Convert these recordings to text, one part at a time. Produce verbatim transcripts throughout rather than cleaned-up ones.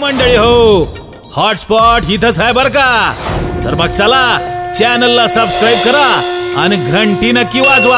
मंडळी हो, हॉटस्पॉट इथंच आहे बर का. तर मग चला चॅनलला सबस्क्राईब करा आणि घंटी नक्की वाजवा.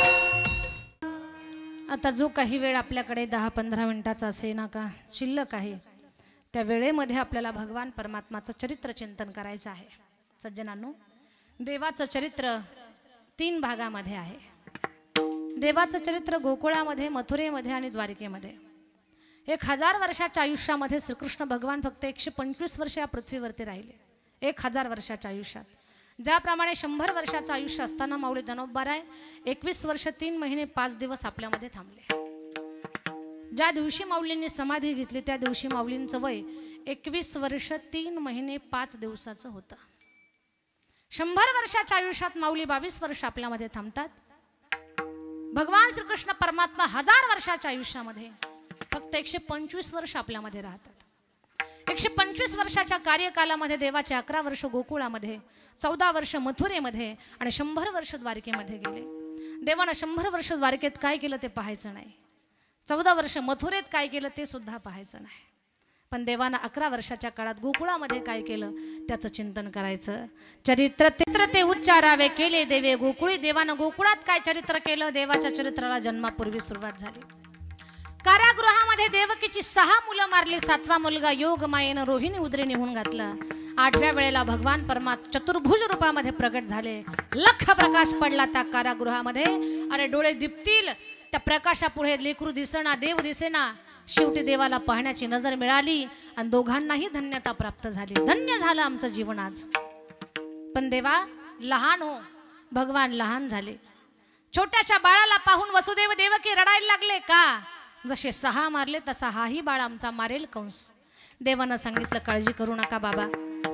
आता जो काही वेळ आपल्याकडे दहा पंधरा मिनिटाचा असेल ना का शिल्लक आहे, त्या वेळेमध्ये आपल्याला भगवान परमात्माचं चरित्र चिंतन करायचं आहे. सज्जनांनो, देवाचं चरित्र तीन भागामध्ये आहे. देवाचं चरित्र गोकुळामध्ये, मथुरेमध्ये आणि द्वारिकेमध्ये. एक हजार वर्षाच्या आयुष्यामध्ये श्रीकृष्ण भगवान फक्त एकशे पंचवीस वर्ष या पृथ्वीवरती राहिले. एक हजार वर्षाच्या आयुष्यात ज्याप्रमाणे शंभर वर्षाचं आयुष्य असताना माऊली दनोबराय एकवीस वर्ष तीन महिने पाच दिवस आपल्यामध्ये थांबले. ज्या दिवशी माऊलींनी समाधी घेतली त्या दिवशी माऊलींचं वय एकवीस वर्ष तीन महिने पाच दिवसाचं होतं. शंभर वर्षाच्या आयुष्यात माऊली बावीस वर्ष आपल्यामध्ये थांबतात. भगवान श्रीकृष्ण परमात्मा हजार वर्षाच्या आयुष्यामध्ये फक्त एकशे पंचवीस वर्ष आपल्यामध्ये राहतात. एकशे पंचवीस वर्षाच्या कार्यकालामध्ये देवाचे अकरा वर्ष गोकुळामध्ये, चौदा वर्ष मथुरेमध्ये आणि शंभर वर्ष द्वारकेमध्ये गेले. देवानं शंभर वर्ष द्वारकेत काय केलं ते पाहायचं नाही, चौदा वर्ष मथुरेत काय केलं ते सुद्धा पाहायचं नाही. पण देवानं अकरा वर्षाच्या काळात गोकुळामध्ये काय केलं त्याचं चिंतन करायचं. चरित्र चित्र ते उच्चारावे केले देवे गोकुळी. देवानं गोकुळात काय चरित्र केलं, देवाच्या चरित्राला जन्मापूर्वी सुरुवात झाली. कारागृहामध्ये देवकीची सहा मुलं मारली. सातवा मुलगा योग मायेनं रोहिणी उदरी निघून घातला. आठव्या वेळेला भगवान परमात्मा चतुर्भुज रूपामध्ये प्रगट झाले. लख प्रकाश पडला त्या कारागृहामध्ये. अरे डोळे दिपतील त्या प्रकाशापुढे लेकरू दिसेना, देव दिसेना. शेवटी देवाला पाहण्याची नजर मिळाली आणि दोघांनाही धन्यता प्राप्त झाली. धन्य झालं आमचं जीवन आज. पण देवा लहान हो, भगवान लहान झाले. छोट्याशा बाळाला पाहून वसुदेव देवकी रडायला लागले. का? जसे सहा मारले तसा हाही बाळ आमचा मारेल कंस. देवानं सांगितलं काळजी करू नका बाबा,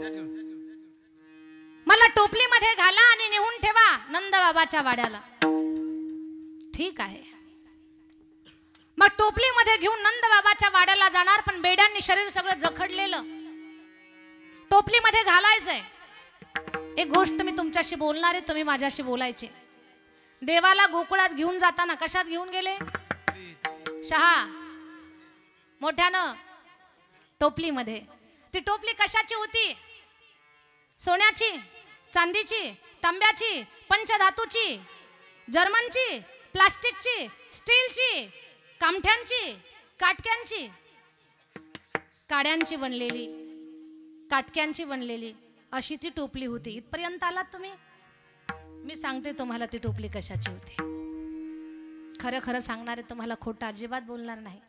मला टोपलीमध्ये घाला आणि नेऊन ठेवा नंद बाबाच्या वाड्याला. ठीक आहे. मग टोपलीमध्ये घेऊन नंद बाबाच्या वाड्याला जाणार, पण बेड्यांनी शरीर सगळं जखडलेलं टोपलीमध्ये घालायचंय. एक गोष्ट मी तुमच्याशी बोलणार आहे, तुम्ही माझ्याशी बोलायचे. देवाला गोकुळात घेऊन जाताना कशात घेऊन गेले? शहा मोठ्यानं टोपलीमध्ये. ती टोपली कशाची होती? सोन्याची, चांदीची, तांब्याची, पंचधातूची, जर्मनची, प्लास्टिकची, स्टीलची, कामठ्यांची, काटक्यांची, काड्यांची बनलेली, काटक्यांची बनलेली अशी ती टोपली होती. इथपर्यंत आलात तुम्ही? मी सांगते तुम्हाला ती टोपली कशाची होती. खरं खरं सांगणारे, तुम्हाला खोटं अजिबात बोलणार नाही.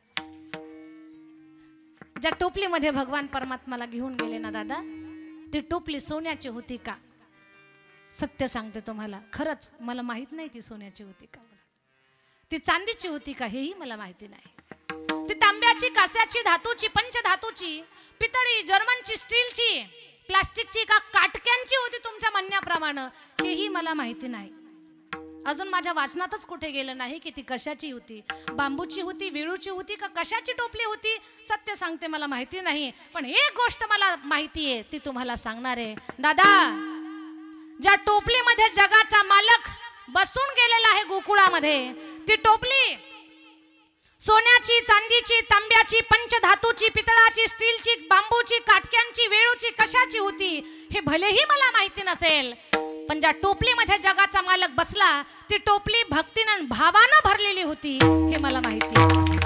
ज्या टोपलीमध्ये भगवान परमात्माला घेऊन गेले ना दादा, ती टोपली सोन्याची होती का? सत्य सांगते तुम्हाला, खरंच मला माहित नाही ती सोन्याची होती का, ती चांदीची होती का हेही मला माहिती नाही. ती तांब्याची, कास्याची, धातूची, पंचधातूची, पितळी, जर्मनची, स्टीलची, प्लास्टिकची का काटक्यांची होती तुमच्या म्हणण्याप्रमाणे हेही मला माहिती नाही. अजून माझ्या वाचनातच कुठे गेलं नाही की ती कशाची होती. बांबूची होती, विळूची होती का कशाची टोपली होती? सत्य सांगते मला माहिती नाही. पण एक गोष्ट मला माहिती आहे, ती तुम्हाला सांगणार आहे. दादा, ज्या टोपलीमध्ये जगाचा मालक बसून गेलेला आहे गोकुळामध्ये, ती टोपली सोन्याची, चांदीची, तांब्याची, पंचधातूची, पितळाची, स्टीलची, बांबूची, काटक्यांची, वेळूची कशाची होती हे भलेही मला माहिती नसेल, पण ज्या टोपलीमध्ये जगाचा मालक बसला ती टोपली भक्तीनं भावानं भरलेली होती हे मला माहिती.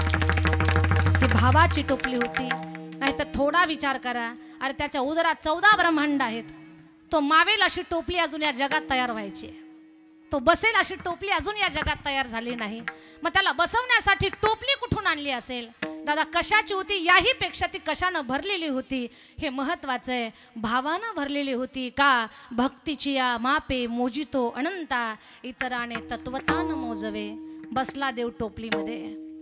ती भावाची टोपली होती. नाहीतर थोडा विचार करा, अरे त्याच्या उदरात चौदा ब्रह्मांड आहेत. तो मावेल अशी टोपली अजून या जगात तयार व्हायची, तो बसेल अशी टोपली अजून या जगात तयार झाली नाही. मग त्याला बसवण्यासाठी टोपली कुठून आणली असेल? दादा कशाची होती याही पेक्षा ती कशानं भरलेली होती हे महत्वाचं आहे. भावानं भरलेली होती का? भक्तीची या मापे मोजितो अनंता, इतराने तत्वतान मोजवे. बसला देव टोपलीमध्ये.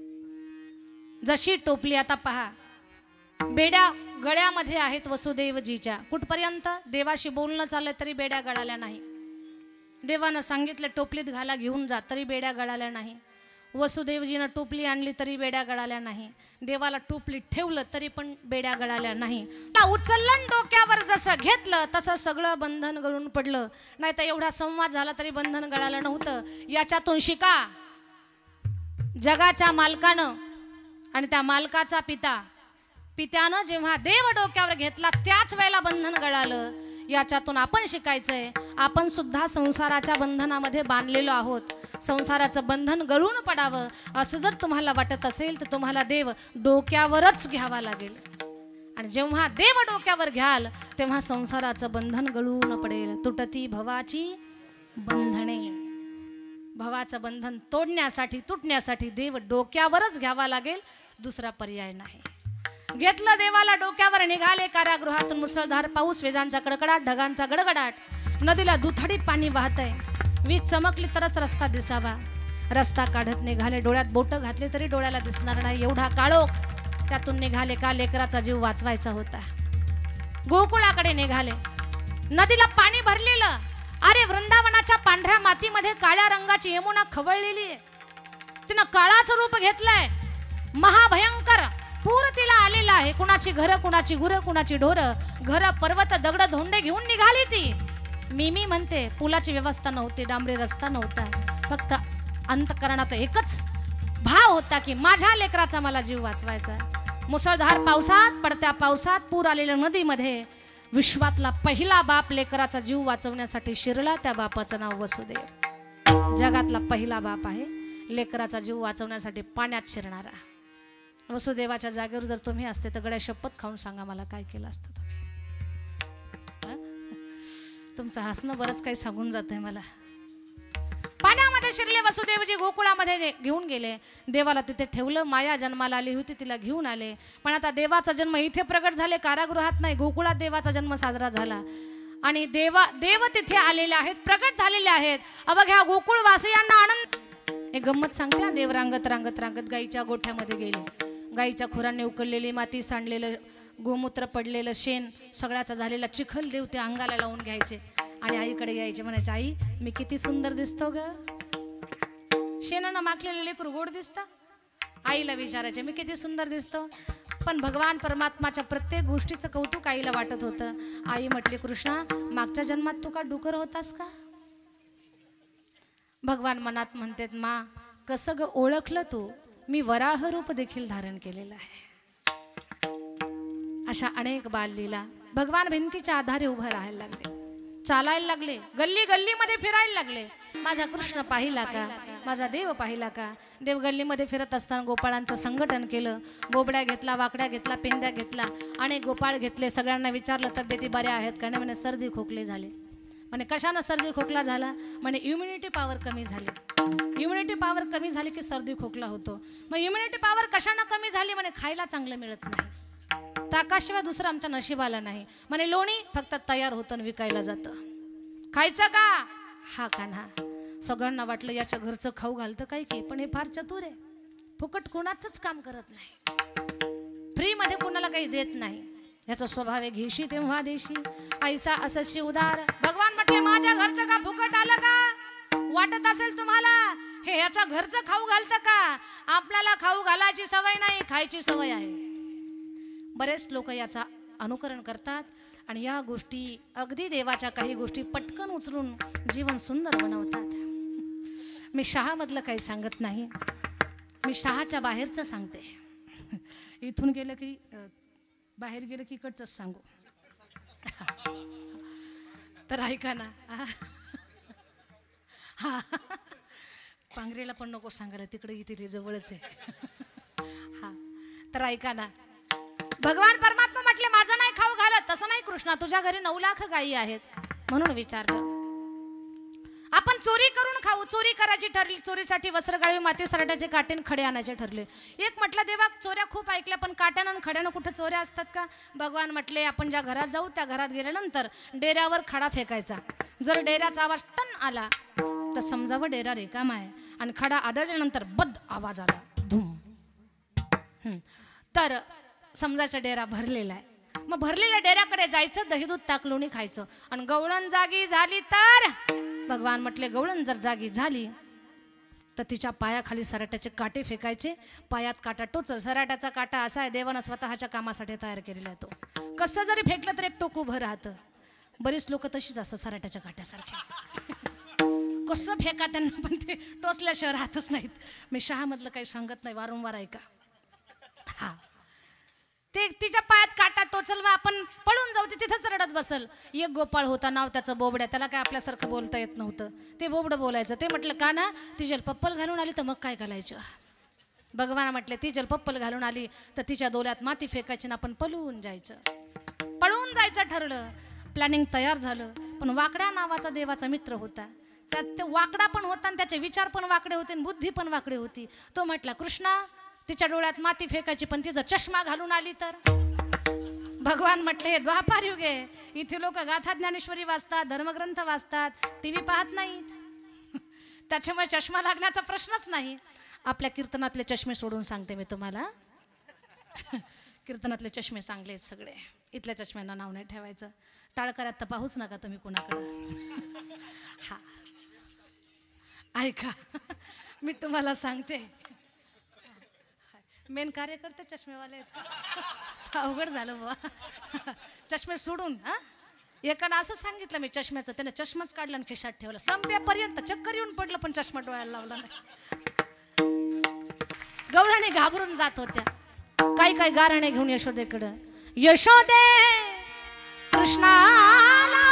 जशी टोपली आता पहा, बेड्या गळ्यामध्ये आहेत वसुदेवजीच्या. कुठपर्यंत? देवाशी बोलणं चाललं तरी बेड्या गळाल्या नाही. देवानं सांगितलं टोपलीत घाला, घेऊन जा, तरी बेड्या गळाल्या नाही. वसुदेवजीनं टोपली आणली तरी बेड्या गळाल्या नाही. देवाला टोपलीत ठेवलं तरी पण बेड्या गळाल्या नाही. उचललं डोक्यावर जसं घेतलं तसं सगळं बंधन गळून पडलं. नाही तर एवढा संवाद झाला तरी बंधन गळालं नव्हतं. याच्यातून शिका, जगाच्या मालकानं आणि त्या मालकाचा पिता पित्यानं जेव्हा देव डोक्यावर घेतला त्याच वेळेला बंधन गळालं. याच्यातून आपण शिकायचंय, आपण सुद्धा संसाराच्या बंधनामध्ये बांधलेलो आहोत. संसाराचं बंधन गळून पडावं असं जर तुम्हाला वाटत असेल तर तुम्हाला देव डोक्यावरच घ्यावा लागेल. आणि जेव्हा देव डोक्यावर घ्याल तेव्हा संसाराचं बंधन गळून पडेल. तुटती भवाची बंधने. भवाचं बंधन तोडण्यासाठी, तुटण्यासाठी देव डोक्यावरच घ्यावा लागेल, दुसरा पर्याय नाही. घेतलं देवाला डोक्यावर, निघाले कारागृहातून. मुसळधार पाऊस, विजांचा कडकडाट, ढगांचा गडगडाट. नदीला दुथडी पाणी वाहतंय. वीज चमकली तरच रस्ता दिसावा. रस्ता काढत निघाले, डोळ्यात बोट घातले तरी डोळ्याला दिसणार नाही एवढा काळोख. त्यातून निघाले का लेकराचा जीव वाचवायचा होता. गोकुळाकडे निघाले. नदीला पाणी भरलेलं. अरे वृंदावनाच्या पांढऱ्या मातीमध्ये काळ्या रंगाची यमुना खवळलेली आहे. तिनं काळाचं रूप घेतलंय. महाभयंकर पूर तिला आलेला आहे. कुणाची घरं, कुणाची गुरं, कुणाची ढोरं, घर, पर्वत, दगड, धोंडे घेऊन निघाली ती. मी मी म्हणते पुलाची व्यवस्था नव्हती, डांबरी रस्ता नव्हता. फक्त अंतकरणात एकच भाव होता की माझ्या लेकराचा मला जीव वाचवायचा. मुसळधार पावसात, पडत्या पावसात, पूर आलेल्या नदीमध्ये विश्वातला पहिला बाप लेकराचा जीव वाचवण्यासाठी शिरला. त्या बापाचं नाव वसुदेव. जगातला पहिला बाप आहे लेकराचा जीव वाचवण्यासाठी पाण्यात शिरणारा. वसुदेवाच्या जागेवर जर तुम्ही असते तर गड्या शपथ खाऊन सांगा मला काय केलं असतं तुम्ही. तुमचं हसणं बरंच काही सांगून जातंय मला. पाण्यामध्ये शिरले वसुदेवजी, गोकुळामध्ये घेऊन गेले. देवाला तिथे ठेवलं. माया जन्माला आली होती, तिला घेऊन आले. पण आता देवाचा जन्म इथे प्रगट झाले, कारागृहात नाही, गोकुळात देवाचा जन्म साजरा झाला. आणि देवा देव तिथे आलेले आहेत, प्रगट झालेले आहेत. अवघ्या गोकुळवासियांना आनंद. एक गंमत सांगते. देव रांगत रांगत रांगत गाईच्या गोठ्यामध्ये गेले. गाईच्या खुरांनी उकळलेली माती, सांडलेलं गोमूत्र, पडलेलं शेण, सगळ्याचा झालेला चिखल देव ते अंगाला लावून घ्यायचे आणि आईकडे यायचे. म्हणायचे, आई मी किती सुंदर दिसतो ग. शेणानं माखलेलं लेकरू गोड दिसतं. आईला विचारायचे मी किती सुंदर दिसतो. पण भगवान परमात्माच्या प्रत्येक गोष्टीचं कौतुक आईला वाटत होतं. आई म्हटली, कृष्णा मागच्या जन्मात तू का डुकर होतास का. भगवान मनात म्हणतात, मा कसं ग ओळखलं तू, मी वराह रूप देखील धारण केलेलं आहे. अशा अनेक बाललीला. भगवान भिंतीच्या आधारे उभं राहायला लागले, चालायला लागले, गल्ली गल्लीमध्ये फिरायला लागले. माझा कृष्ण पाहिला का, माझा देव पाहिला का. देव गल्लीमध्ये फिरत असताना गोपाळांचं संघटन केलं. गोबड्या घेतला, वाकड्या घेतला, पेंद्या घेतला, अनेक गोपाळ घेतले. सगळ्यांना विचारलं तब्येती बऱ्या आहेत का. नाही म्हणे सर्दी खोकले झाले. म्हणे कशानं सर्दी खोकला झाला. म्हणे इम्युनिटी पॉवर कमी झाली. इम्युनिटी पॉवर कमी झाली की सर्दी खोकला होतो. मग इम्युनिटी पॉवर कशानं कमी झाली. म्हणे खायला चांगलं मिळत नाही, ताकाशिवाय दुसरं आमच्या नशिबाला नाही. म्हणे लोणी फक्त तयार होतं आणि विकायला जातं. खायचं का. हा कान्हा. सगळ्यांना वाटलं याच्या घरचं खाऊ घालतं काय की, पण हे फार चतुर आहे. फुकट कोणाचंच काम करत नाही, फ्री मध्ये कोणाला काही देत नाही. याचा स्वभाव आहे घेशी तेव्हा देशी, ऐसा असशी उदार. भगवान म्हटले माझ्या घरचं का फुकट आलं का. वाटत असेल तुम्हाला हे याच्या घरचं खाऊ घालतं का. आपल्याला खाऊ घालायची सवय नाही, खायची सवय आहे. बरेच लोक याचा अनुकरण करतात आणि या गोष्टी अगदी देवाच्या काही गोष्टी पटकन उचलून जीवन सुंदर बनवतात. मी शहामधलं काही सांगत नाही, मी शहाच्या बाहेरचं सांगते. इथून गेलं की बाहेर गेलं की इकडचंच सांगू. तर ऐका ना. हा पांगरेला पण नको सांगायला, तिकडे इथे जवळच आहे. हा तर ऐका ना. भगवान परमात्मा म्हटले माझं नाही खाऊ घालत. तसं नाही कृष्णा, तुझ्या घरी नऊ लाख गायी आहेत म्हणून विचारलं. आपण चोरी करून खाऊ. चोरी करायची ठरली. चोरीसाठी वस्त्र, गाळी, माती, सरट्याचे काटे खडे आणायचे ठरले. एक म्हटलं देवा चोऱ्या खूप ऐकल्या, पण काट्यानं आणि खड्यानं कुठं चोऱ्या असतात का. भगवान म्हटले आपण ज्या घरात जाऊ त्या घरात गेल्यानंतर डेऱ्यावर खडा फेकायचा. जर डेऱ्याचा आवाज टन आला तर समजावं डेरा रिकामा आहे. आणि खडा आदळल्यानंतर बद आवाज आला धूम, तर समजायचा डेरा भरलेला आहे. मग भरलेल्या डेऱ्याकडे जायचं, दही दूध ताकलोणी खायचं. आणि गवळण जागी झाली तर भगवान म्हटले गवळण जर जागी झाली तर तिच्या पायाखाली सराट्याचे काटे फेकायचे. पायात काटा टोचल. सराट्याचा काटा असा आहे देवानं स्वतःच्या कामासाठी तयार केलेला आहे. तो कसं जरी फेकलं तर एक टोक उभं राहतं. बरीच लोक तशीच असतात सराट्याच्या काट्यासारखे. कसं फेका त्यांना पण ते टोचल्याशिवाय राहतच नाहीत. मी शहामधलं काही सांगत नाही, वारंवार ऐका. हा ते तिच्या पायात काटा टोचल व आपण पळून जाऊ, ते तिथंच रडत बसल. एक गोपाळ होता, नाव त्याचं बोबड्या, त्याला काय आपल्यासारखं बोलता येत नव्हतं. ते बोबडं बोलायचं. ते म्हटलं का ना ती पप्पल घालून आली तर मग काय घालायचं. भगवान म्हटले ती पप्पल घालून आली तर तिच्या डोल्यात माती फेकायची ना आपण पळून जायचं. पळून जायचं ठरलं, प्लॅनिंग तयार झालं. पण वाकड्या नावाचा देवाचा मित्र होता. त्यात ते वाकडा पण होता आणि त्याचे विचार पण वाकडे होते आणि बुद्धी पण वाकडी होती. तो म्हटला कृष्णा तिच्या डोळ्यात माती फेकायची पण तिचा चष्मा घालून आली तर. भगवान म्हटले द्वापार युग आहे, इथे लोक गाथा ज्ञानेश्वरी वाचतात, धर्मग्रंथ वाचतात, टीव्ही पाहत नाहीत. त्याच्यामुळे चष्मा लागण्याचा प्रश्नच नाही. आपल्या कीर्तनातले चष्मे सोडून सांगते मी तुम्हाला. कीर्तनातले चष्मे चांगले आहेत सगळे, इथल्या चष्म्यांना नाव नाही ठेवायचं. टाळकऱ्यात तर पाहूच नका तुम्ही कुणाकडं. हा ऐका, मी तुम्हाला सांगते, मेन कार्यकर्ते चष्मेवाले आहेत. अवघड झालं बुवा. चष्मे सोडून. हा एकानं असं सांगितलं मी चष्म्याचं, त्याने चष्माच काढला आणि खिशात ठेवला. संपेपर्यंत चक्कर येऊन पडलं पण चष्मा डोळ्याला लावला नाही. गवळणी घाबरून जात होत्या. काही काही गाराणे घेऊन यशोदेकडं. यशोदे कृष्णाला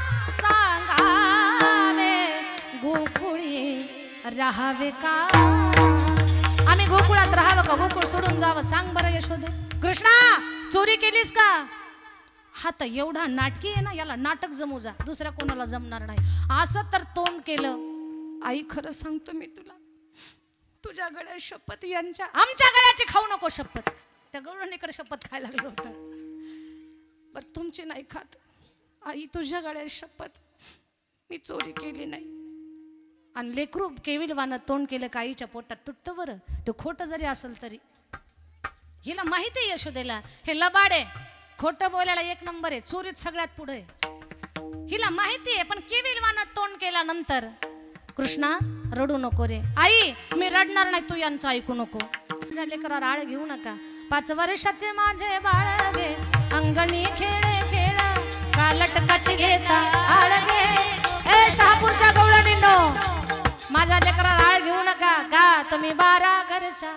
सांगावे गोकुळी राहावे का. आम्ही गोकुळात राहावं का गोकुळ सोडून जावं, सांग बरं यशोदे. कृष्णा चोरी केलीस का. हा तर एवढा नाटकी आहे ना, याला नाटक जमू जा, दुसऱ्या कोणाला जमणार नाही. असं तर तोंड केलं. आई खरं सांगतो मी तुला, तुझ्या गळ्यात शपथ, यांच्या आमच्या गळ्याची खाऊ नको शपथ. त्या गवळणीकडे शपथ खायला लागलं होतं. बरं तुमची नाही खात आई, तुझ्या गळ्यात शपथ, मी चोरी केली नाही. आणि लेकरू केविलवानं तोंड केलं का आईच्या पोटात तुटतं बरं. ते खोटं जरी असेल तरी. हिला माहिती आहे यशोदेला हे लबाड आहे, खोटं बोलायला एक नंबर आहे, चोरीत सगळ्यात पुढे आहे. हिला माहिती आहे. पण केविलवानं तोंड केल्यानंतर कृष्णा रडू नको रे. आई मी रडणार नाही, तू यांचं ऐकू नको. माझ्या लेकरावर आळ घेऊ नका. पाच वर्षाचे माझे बाळ गे, अंगणी खेळे खेळ का लटकाची घेता आळ घे. ए शहापूरच्या गवळणींनो, माझ्या लेकरावर आळ घेऊ नका. का तुम्ही बारा घरच्या,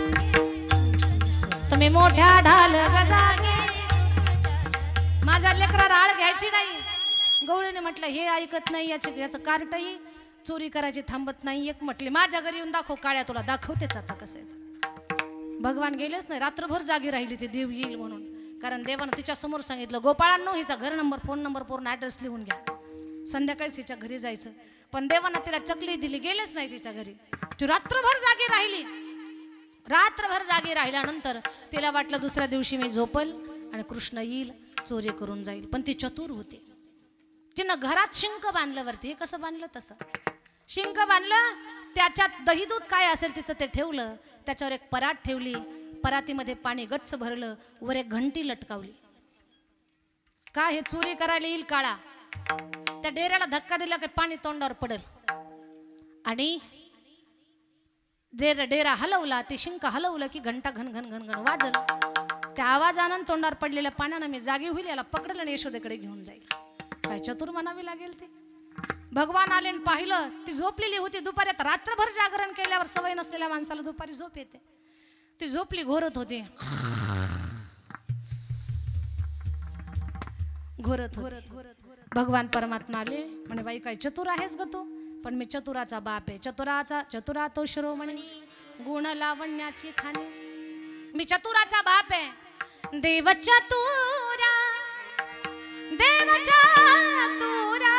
तुम्ही मोठ्या ढाल गजागे. माझ्या लेकरावर आळ घ्यायची नाही. गवळीने म्हटलं हे ऐकत नाही, याचे याचं कार्टही चोरी करायची थांबत नाही. एक म्हटले माझ्या घरी येऊन दाखव काळ्या, तुला दाखवतेच आता कसं आहे. भगवान गेलेच नाही, रात्रभर जागी राहिली ते देव येईल म्हणून. कारण देवानं तिच्या समोर सांगितलं गोपाळांनो हिचा घर नंबर फोन नंबर पूर्ण ॲड्रेस लिहून घ्या, संध्याकाळीच हिच्या घरी जायचं. पण देवानं तिला चकली दिली, गेलेच नाही तिच्या घरी. ती रात्रभर जागी राहिली. रात्रभर जागी राहिल्यानंतर तिला वाटलं दुसऱ्या दिवशी मी झोपल आणि कृष्ण येईल चोरी करून जाईल. पण ती चतुर होती. तिनं घरात शिंक बांधलं वरती. हे कसं बांधलं तसं शिंक बांधलं. त्याच्यात दही दूध काय असेल तिथं ते ठेवलं. त्याच्यावर एक परात ठेवली, परातीमध्ये पाणी गच्च भरलं, वर एक घंटी लटकावली. का हे चोरी करायला येईल काळा. त्या डेऱ्याला धक्का दिला की पाणी तोंडावर पडल. आणि डेरा डेरा हलवला, ते शिंक हलवलं की घंटा घन घन घन घन वाजल. त्या आवाजानं तोंडावर पडलेल्या पाण्यानं मी जागी होईल, याला पकडलं आणि यशोदेकडे घेऊन जाईल. काय चतुर म्हणावी लागेल ते. भगवान आले आणि पाहिलं ती झोपलेली होती. दुपारी आता रात्रभर जागरण केल्यावर सवय नसलेल्या माणसाला दुपारी झोप येते. ती झोपली घोरत होती, घोरत घोरत घोरत भगवान परमात्मा आले म्हणे बाई काय चतुर आहेस ग तू. पण मी चतुराचा बाप आहे. चतुराचा चतुरा तो शिरोमणी, गुण लावण्याची खाणी. मी चतुराचा बाप आहे. देव चतुरा देव चतुरा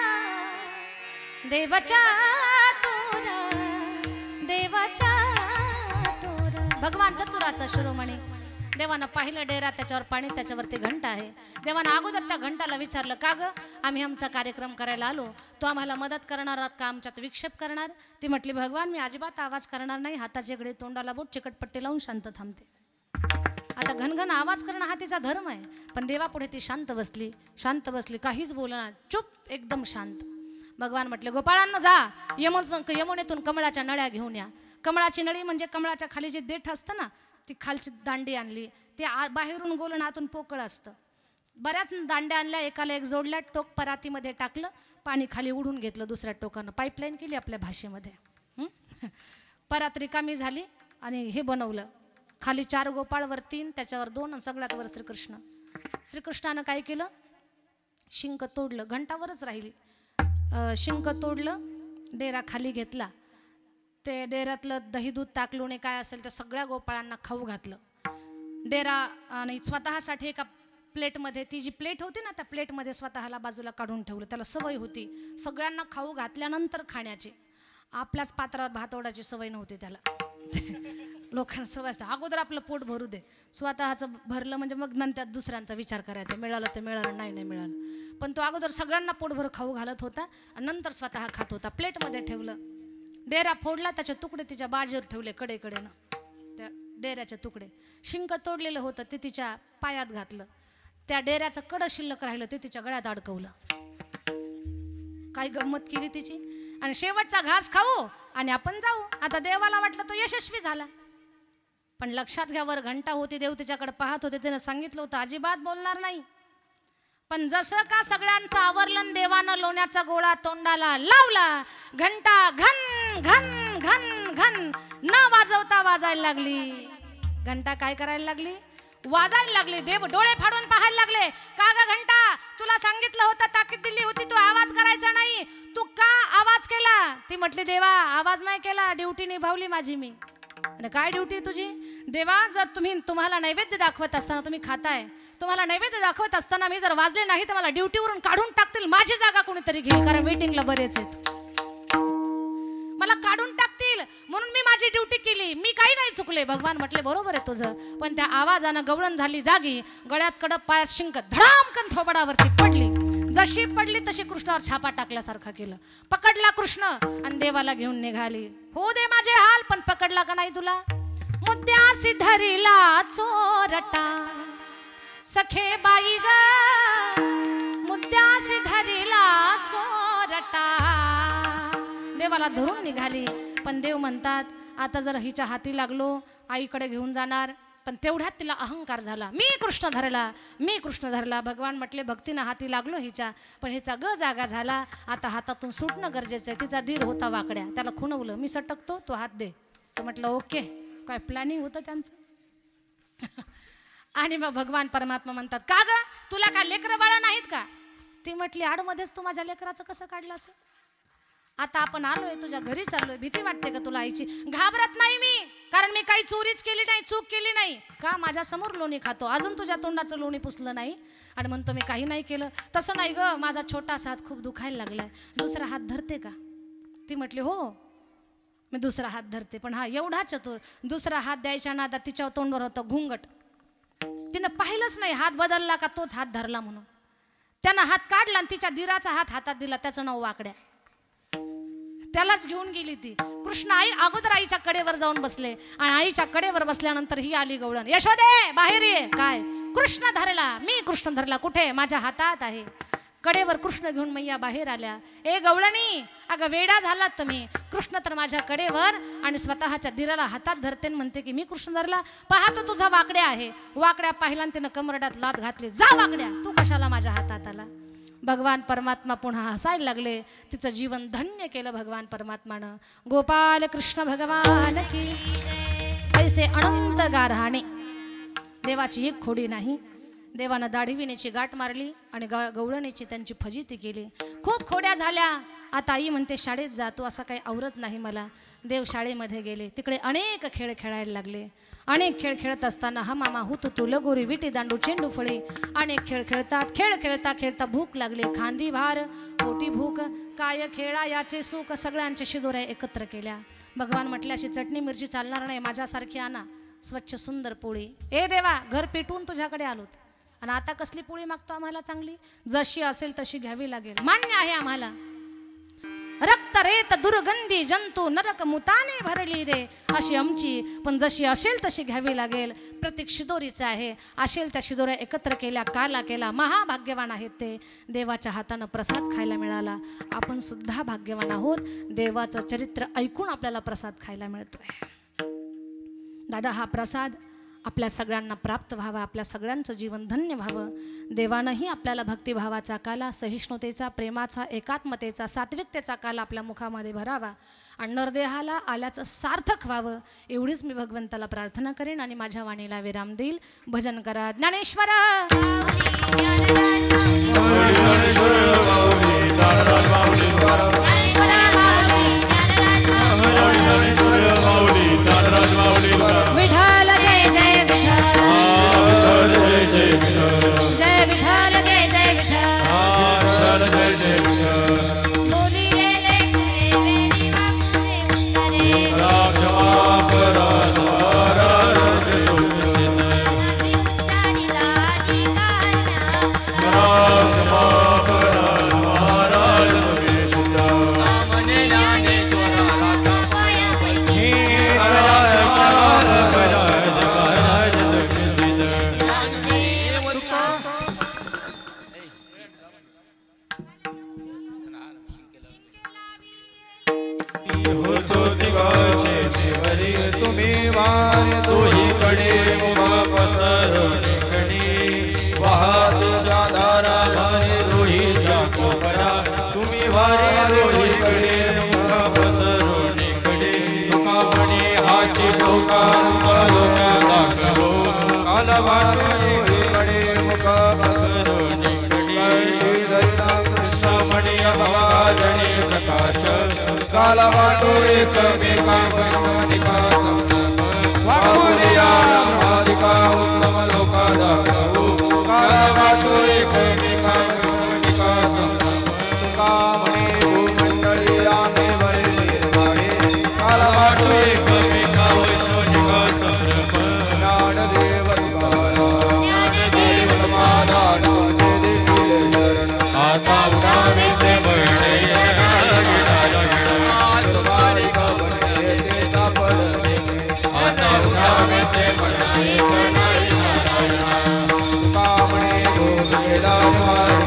देव चतुरा देव चतुरा. भगवान चतुराचा शिरोमणी. देवानं पाहिलं डेरा, त्याच्यावर पाणी, त्याच्यावरती घंटा आहे. देवानं अगोदर त्या घंटाला विचारलं का ग आम्ही आमचा कार्यक्रम करायला आलो, तो आम्हाला मदत करणार आहात का, आमच्यात विक्षेप करणार. ती म्हटली भगवान मी अजिबात आवाज करणार नाही, हाताचे गडे तोंडाला बोट चिकटपट्टी लावून शांत थांबते. आता घनघन आवाज करणं हा तिचा धर्म आहे. पण देवापुढे ती शांत बसली. शांत बसली, काहीच बोलणार, चुप, एकदम शांत. भगवान म्हटले गोपाळांनो जा, यमुनेतून यमुनेतून कमळाच्या नळ्या घेऊन या. कमळाची नळी म्हणजे कमळाच्या खाली जे देठ असतं ना, ती खालची दांडी आणली. ते बाहेरून गोल आणि आतून पोकळ असतं. बऱ्याच दांड्या आणल्या, एकाला एक जोडल्या, टोक परातीमध्ये टाकलं, पाणी खाली उडून घेतलं दुसऱ्या टोकानं. पाईपलाईन केली आपल्या भाषेमध्ये. परात रिकामी झाली आणि हे बनवलं खाली चार गोपाळ वर तीन, त्याच्यावर दोन आणि सगळ्यात वर श्रीकृष्ण. श्रीकृष्णानं काय केलं, शिंक तोडलं, घंटावरच राहिली. शिंक तोडलं, डेरा खाली घेतला, ते डेऱ्यातलं दही दूध ताकलून काय असेल त्या सगळ्या गोपाळांना खाऊ घातलं. डेरा आणि स्वतःसाठी एका प्लेटमध्ये, ती जी प्लेट होती ना त्या प्लेटमध्ये स्वतःला बाजूला काढून ठेवलं. त्याला सवय होती सगळ्यांना खाऊ घातल्यानंतर खाण्याची. आपल्याच पात्रावर भात ओढायची सवय नव्हती त्याला. लोकांना सवय असते अगोदर आपलं पोट भरू दे, स्वतःचं भरलं म्हणजे मग नंतर दुसऱ्यांचा विचार करायचा, मिळालं तर मिळालं, नाही नाही मिळालं. पण तो अगोदर सगळ्यांना पोटभर खाऊ घालत होता आणि नंतर स्वतः खात होता. प्लेटमध्ये ठेवलं, डेरा फोडला, त्याचे तुकडे तिच्या बाजीवर ठेवले कडेकडेनं, त्या डेऱ्याचे तुकडे. शिंक तोडलेलं होतं ते तिच्या पायात घातलं, त्या डेऱ्याचं कडं शिल्लक राहिलं ते तिच्या गळ्यात अडकवलं. काय गंमत केली तिची. आणि शेवटचा घास खाऊ आणि आपण जाऊ. आता देवाला वाटलं तो यशस्वी झाला, पण लक्षात घ्या वर घंटा होती, देव तिच्याकडे पाहत होते. तिने सांगितलं होतं अजिबात बोलणार नाही. पण जसं का सगळ्यांचं आवरलं, देवानं लोण्याचा गोळा तोंडाला लावला, घंटा घन घन घन घन न वाजवता वाजायला लागली. घंटा काय करायला लागली, वाजायला लागली. देव डोळे फाडून पाहायला लागले. का ग घंटा, तुला सांगितलं होतं, ताकीद दिली होती, तू आवाज करायचा नाही, तू का आवाज केला. ती म्हटली देवा आवाज नाही केला, ड्युटी निभावली माझी मी. आणि काय ड्युटी तुझी. देवा जर तुम्ही तुम्हाला नैवेद्य दाखवत असताना, तुम्ही खाताय, तुम्हाला नैवेद्य दाखवत असताना मी जर वाजले नाही तर मला ड्युटीवरून काढून टाकतील, माझी जागा कोणीतरी घेईल, कारण वेटिंगला बरेच आहेत, मला काढून टाकतील, म्हणून मी माझी ड्युटी केली, मी काही नाही चुकले. भगवान म्हटले बरोबर आहे तुझं, पण त्या आवाजानं गवळण झाली जागी, गळ्यात कडप, पायात शिंक, धडामकन थोबडावरती पडली. जशी पडली तशी कृष्णावर छापा टाकल्यासारखा केलं. पकडला कृष्ण आणि देवाला घेऊन निघाली. हो दे माझे हाल, पण पकडला का नाही तुला. मुद्द्यासी धरिला चोरटा सखे बाई ग, मुद्द्यासी धरिला चोरटा. देवाला धरून निघाली, पण देव म्हणतात आता जर हिच्या हाती लागलो आईकडे घेऊन जाणार. पण तेवढ्यात तिला अहंकार झाला, मी कृष्ण धरला, मी कृष्ण धरला. भगवान म्हटले भक्तीनं हाती लागलो हिच्या, पण हिचा ग जागा झाला, आता हातातून सुटणं गरजेचं आहे. तिचा धीर होता वाकड्या, त्याला खुणवलं, मी सटकतो तो हात दे. तो म्हटलं ओके, काय प्लॅनिंग होतं त्यांचं. आणि मग भगवान परमात्मा म्हणतात का ग तुला का लेकरं बाळा नाहीत का. ती म्हटली आडमध्येच तू माझ्या लेकराचं कसं काढलं असं. आता आपण आलोय तुझ्या घरी चाललोय, भीती वाटते का तुला आईची. घाबरत नाही मी, कारण मी काही चोरीच केली नाही, चूक केली नाही. का माझ्या समोर लोणी खातो, अजून तुझ्या तोंडाचं लोणी पुसलं नाही आणि म्हणतो मी काही नाही केलं. तसं नाही ग, माझा छोटासा हात खूप दुखायला लागलाय, दुसरा हात धरते का. ती म्हटली हो मी दुसरा हात धरते. पण हा एवढा चतुर, दुसरा हात द्यायच्या नादात तिच्या तोंडावर होतं घुंगट. तिनं पाहिलंच नाही हात बदलला का तोच हात धरला म्हणून. त्यानं हात काढला आणि तिच्या दिराचा हात हातात दिला, त्याचं नाव वाकड्या. त्यालाच घेऊन गेली ती. कृष्ण आई अगोदर आईच्या कडेवर जाऊन बसले आणि आईच्या कडेवर बसल्यानंतर ही आली गवळण, यशोदे बाहेर ये. काय कृष्ण धरला, मी कृष्ण धरला, कुठे माझ्या हातात आहे. कडेवर कृष्ण घेऊन मैया बाहेर आल्या. ए गवळणी, अगं वेडा झालात तुम्ही, कृष्ण तर माझ्या कडेवर आणि स्वतःच्या दिराला हातात धरते म्हणते की मी कृष्ण धरला. पाहतो तुझा वाकड्या आहे. वाकड्या पाहिला तिनं कमरडात लात घातली, जा वाकड्या तू कशाला माझ्या हातात आला. भगवान परमात्मा पुन्हा हसायला लागले. तिचं जीवन धन्य केलं भगवान परमात्मानं. गोपाल कृष्ण भगवान की ऐसे अनंत गारहाणे. देवाची एक खोडी नाही. देवानं दाढीविनेची गाठ मारली आणि गवळणीची त्यांची फजिती केली. खूप खोड्या झाल्या. आता आई म्हणते शाळेत जातो, असं काही आवरत नाही मला. देव शाळेमध्ये गेले, तिकडे अनेक खेळ खेळायला लागले. अनेक खेळ खेळत असताना हा मामा हुतू तू लगोरी विटी दांडू चेंडू फळे अनेक खेळ खेळतात. खेळ खेळता खेळता भूक लागली, खांदी भार पोटी भूक, काय खेळा याचे सुख, सगळ्यांच्या शिदोऱ्या एकत्र केल्या. भगवान म्हटले अशी चटणी मिरची चालणार नाही, माझ्यासारखी आणा स्वच्छ सुंदर पोळी. ए देवा घर पेटवून तुझ्याकडे आलोत आणि आता कसली पोळी मागतो आम्हाला. चांगली जशी असेल तशी घ्यावी लागेल, मान्य आहे आम्हाला. रक्त रेत दुर्गंधी जंतू नरक मुताने भरली रे अशी आमची, पण जशी असेल तशी घ्यावी लागेल. प्रतीक शिदोरीचं आहे, असेल त्या शिदोऱ्या एकत्र केल्या, काला केला. महाभाग्यवान आहेत ते, देवाच्या हातानं प्रसाद खायला मिळाला. आपण सुद्धा भाग्यवान आहोत, देवाचं चरित्र ऐकून आपल्याला प्रसाद खायला मिळतोय. दादा हा प्रसाद आपल्या सगळ्यांना प्राप्त व्हावा, आपल्या सगळ्यांचं जीवन धन्य व्हावं. देवानंही आपल्याला भक्तिभावाचा काला, सहिष्णुतेचा, प्रेमाचा, एकात्मतेचा, सात्विकतेचा काला आपल्या मुखामध्ये भरावा आणि नरदेहाला आल्याचं सार्थक व्हावं एवढीच मी भगवंताला प्रार्थना करेन आणि माझ्या वाणीला विराम देईल. भजन करा ज्ञानेश्वर विठाल जय जय विठाल जय जय विठाल जय विठाल जय जय विठाल जय जय विठाल बोली ले ले वेणी वाकुरे राक्षमा पराधारा रजतोषित दानी दानी कारणा राक्षमा पराधारा रजतोषित मने ज्ञानेश्वरा राक्षमाय पैठी होतो दिवाचे देवरी तुम्ही वार तोही कडे मुगा पसरणे कडी वाहत जादारा भारी रोहीच्या कोपरा तुम्ही वारे रोही कडे मुगा पसरणे कडे तुका म्हणे हाची डोका लोका दाखवो कालवार रोही कडे मुगा पसरणे कडी दरिता कृष्ण म्हणे भवाजने प्रकाश काला वाटो एक मेकांतिका संतम वाकुनिया ब्रह्मादिका उत्तम लोका दाखवो काला वाटो एक मेकांतिका संतम तुका म्हणे भूमंडळी आम्ही वरे निर्माणे काला वाटो एक मेकांतिका संतम ज्ञानदेव तुकारा ज्ञानदेव समाधानाचे देखील चरण आता उडावे से बळणे कामणे भोग